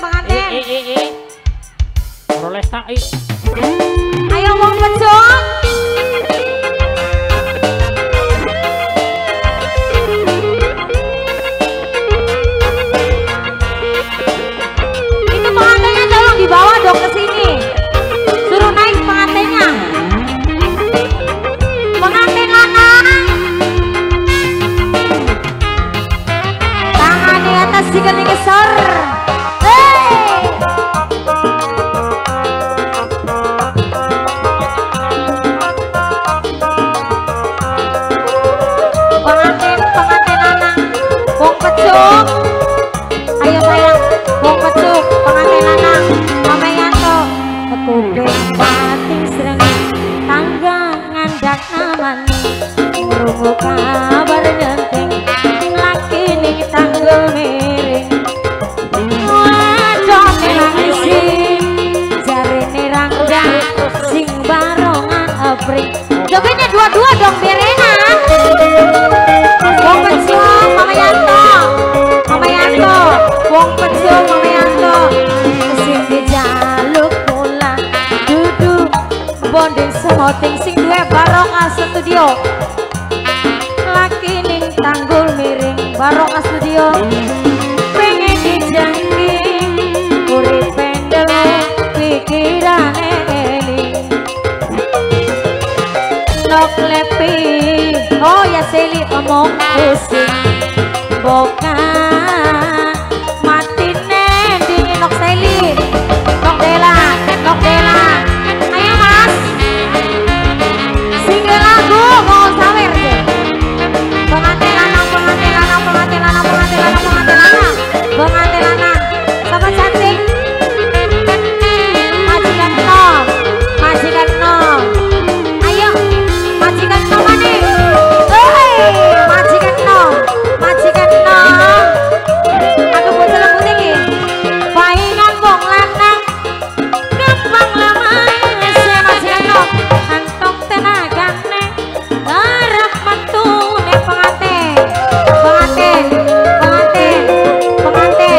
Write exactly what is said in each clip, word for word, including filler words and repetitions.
pengantin. Eh eh eh. Roles tak eh. Ayo wong pecung. Itu pengantinnya tolong dibawa dong ke sini. Suruh naik pengantinnya. Pengantin lanang. Tangan di atas sikil kesor. Ayo sayang, wong pecuk, pengantin lanang, Mama Yanto. Kuping pati srengeng, tangga ngandak namane. Krungu kabar nyenting, laki ning tanggul miring. Wadone langisi, jarene ranggang, sing barongan apring. Jogetnya dua-dua dong biar enak. Wong pecuk, Mama Yanto. Mama Yanto, wong pecuk Mama Yanto. Sing dijaluk kula duduk bonding semoting sing duwe Barokah Studio. Laki ning tanggul miring Barokah Studio. Pengen dijanji urip pendelo pikirane eling. Nok lepi, oh ya Seli omong pusing. Bukan mati nending Nok Seli, Nok Dela, Nok Dela. Ayo mas, single lagu mau sawer deh. Pengantin lanang, pengantin lanang, pengantin lanang, pengantin lanang, pengantin lanang, pengantin lanang. Sama cantik. Majikan nom, majikan nom. Ayo, majikan nom mana? Hei, majikan nom, majikan nom. Aku bocah lembut iki. Paingan wong lanang, gampang lemah. Se majikan nom, antong tenagane, garap matune pengantin, pengantin, pengantin, pengantin.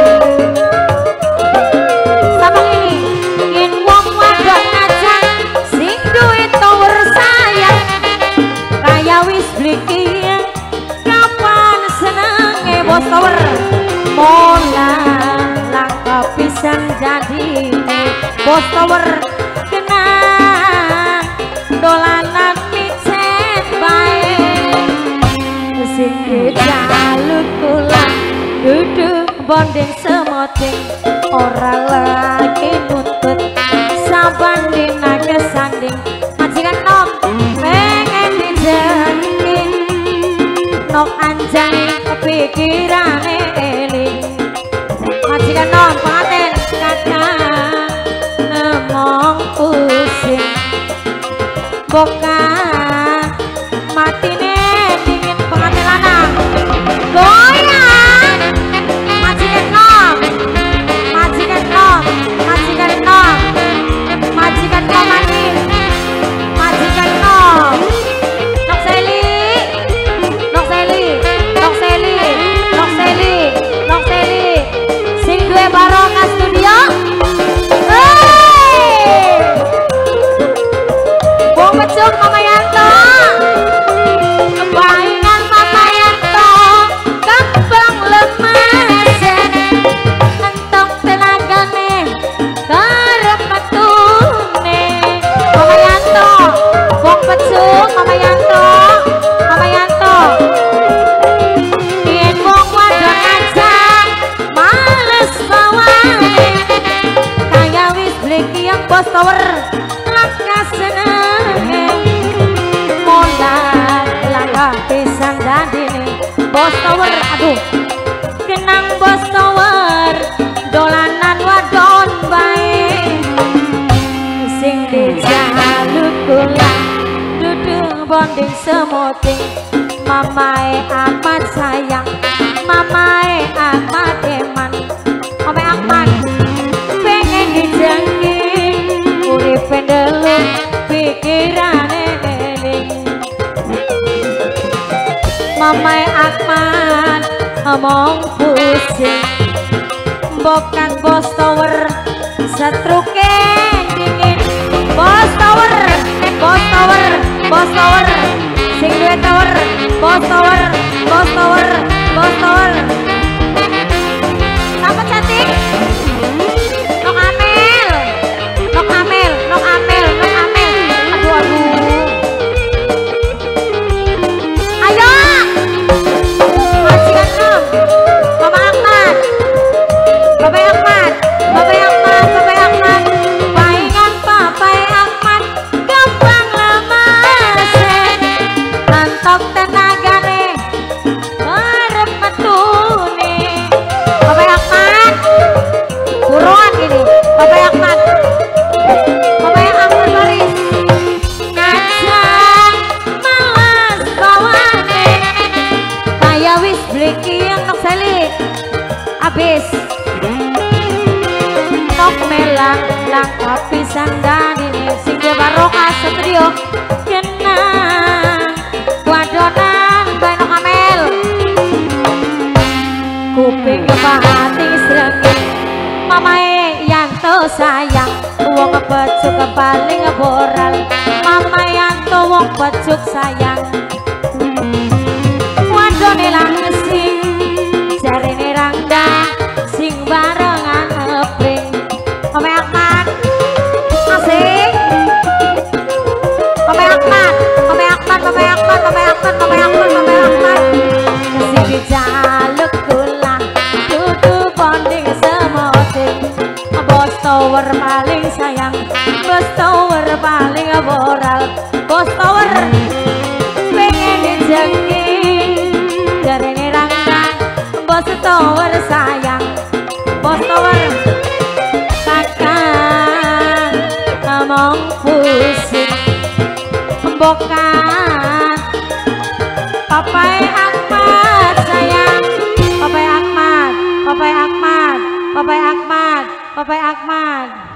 Sama ini, yen wong wadok ngajak, sing duwe tower sayang, kaya wis bliki. Kapan senenge bos tower, mola langkah pisan jadi bos tower. Kenang dolanan micet bae, sing dijaluk kula duduk bonding semoting. Ora lagi nuntut sabanding naga sanding. Majikan nom pengen dijanji, Nok anjani kepikirane eling. Majikan nom pengantin kadang nemong pusing. Bukan matine dingin pengantin lanang. Goyang majikan nom, majikan nom, majikan nom, majikan nom mani, majikan nom. Nok Seli, Nok Seli, Nok Seli, Nok Seli, Nok Seli. Sing duwe Barokah Studio. Hei, wong pecuk Mama Yanto. Kebaingan Mama Yanto, gampang lemes. Entong tenagane, garap matune. Mama Yanto, wong pecuk Mama Yanto, Mama Yanto. Yen wong wadon ngajak, males bawane. Kaya wis bleki yang bos tower, langkah senenge. Modal langkah pisan dadine bos tower. Aduh, kenang bos tower, dolanan wadon bae. Sing dijaluk kula duduk bonding semoting. Mamae Ahmad sayang, mamae Ahmad eman, mamae Ahmad pengen dijanji urip pendelu pikirane eling. Mamae Ahmad omong pusing. bukan Bos Tower setruke dingin. Bos Tower, Bos Tower, Bos Tower, sing duwe tower, Bos Tower, Bos Tower, Bos Tower. Apa cantik? Nok Amel, Nok Amel, Nok Amel, Nok Amel. Aduh aduh. Ayo, masih enam. Mama Ahmad, Bapak Ahmad, Bapak Ahmad, Bapak Ahmad. Paingan Bapak Ahmad, gampang lemasen. Nantok tenagane, arep metune. Bapak Ahmad, buruan ini. Bapak Ahmad, Bapak Ahmad baris. Ngajak malas bawane, kayak wis bleki yang nok seli. Abis nok melang langkah pisan dan ini sing barokah setrio kenang wadonan bae nok Amel. Kuping pahati srengeng mamae yanto sayang wong becuk paling boral. Mama yanto wong becuk sayang wadone langsing jarene rangda sing barengan ngepring. Mama Ahmad asik. Mama Ahmad, Mama Ahmad, Mama Ahmad, Mama Ahmad, Mama Ahmad, Mama Ahmad. Sing dijaluk kula dudu bonding semoting. Bos Tower paling sayang, Bos Tower paling moral. Bos Tower pengen dijengking jarene rangga. Bos Tower sayang, Bos Tower takkan ngomong pusing. Bukan Papai Ahmad sayang, Papai Ahmad, Papai Ahmad, Papai Ahmad, Papai Ahmad.